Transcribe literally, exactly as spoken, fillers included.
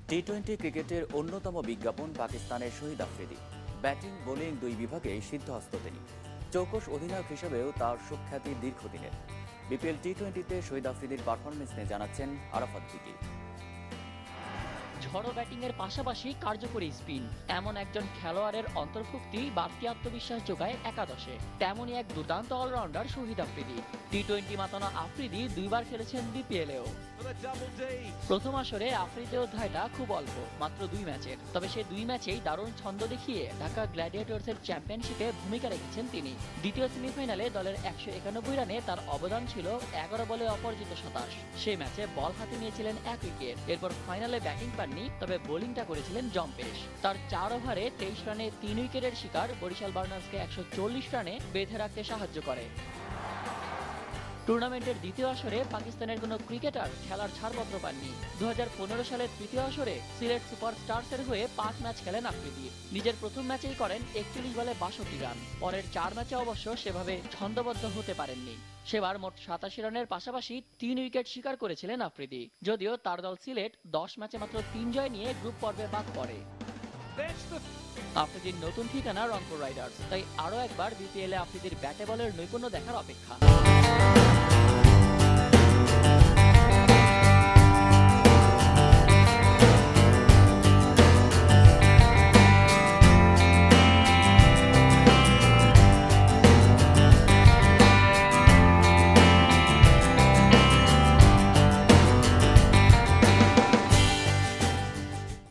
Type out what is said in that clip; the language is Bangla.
টি টোয়েন্টি ক্রিকেটের অন্যতম বিজ্ঞাপন পাকিস্তানের শহীদ আফ্রিদি। ব্যাটিং বোলিং দুই বিভাগে সিদ্ধহস্ত তিনি। চৌকস অধিনায়ক হিসেবেও তার সুখ্যাতি দীর্ঘদিনের। বিপিএল টি টোয়েন্টিতে শহীদ আফ্রিদির পারফরমেন্স নিয়ে জানাচ্ছেন আরাফাত ভিকি। ঝড়ো ব্যাটিংয়ের পাশাপাশি কার্যকরী স্পিন, এমন একজন খেলোয়াড়ের অন্তর্ভুক্তি বাড়তি আত্মবিশ্বাস যোগায় একাদশে। তেমনই এক দুর্দান্ত all rounder Shahid Afridi. T twenty মাতানো আফ্রিদি দুইবার খেলেছেন বিপিএলেও। প্রথম আসরে আফ্রিদির অধ্যায়টা খুব অল্প, মাত্র দুই ম্যাচের। তবে সে দুই ম্যাচেই দারুণ ছন্দ দেখিয়ে ঢাকা গ্ল্যাডিয়েটর্সের চ্যাম্পিয়নশিপে ভূমিকা রেখেছেন তিনি। দ্বিতীয় সেমিফাইনালে দলের একশো একানব্বই রানে তার অবদান ছিল এগারো বলে অপরাজিত সাতাশ। সেই ম্যাচে বল হাতে নিয়েছিলেন এক উইকেট। এরপর ফাইনালে ব্যাটিং পাননি, তবে বোলিংটা করেছিলেন জম্পেশ। তার চার ওভারে তেইশ রানে তিন উইকেটের শিকার বরিশাল বার্নার্সকে একশো চল্লিশ রানে বেঁধে রাখতে সাহায্য করে। টুর্নামেন্টের দ্বিতীয় আসরে পাকিস্তানের কোনো ক্রিকেটার খেলার ছাড়পত্র পাননি। দু হাজার পনেরো সালের তৃতীয় আসরে সিলেট সুপার স্টার্সের হয়ে পাঁচ ম্যাচ খেলেন আফ্রিদি। নিজের প্রথম ম্যাচেই করেন একচল্লিশ বলে বাষট্টি রান। পরের চার ম্যাচে অবশ্য সেভাবে ছন্দবদ্ধ হতে পারেননি। সেবার মোট সাতাশি রানের পাশাপাশি তিন উইকেট শিকার করেছিলেন আফ্রিদি। যদিও তার দল সিলেট দশ ম্যাচে মাত্র তিন জয় নিয়ে গ্রুপ পর্বে বাদ পড়ে। আফ্রিদির নতুন ঠিকানা রংপুর রাইডার্স, তাই আরও একবার বিপিএলে আফ্রিদির ব্যাটে বলের নৈপুণ্য দেখার অপেক্ষা।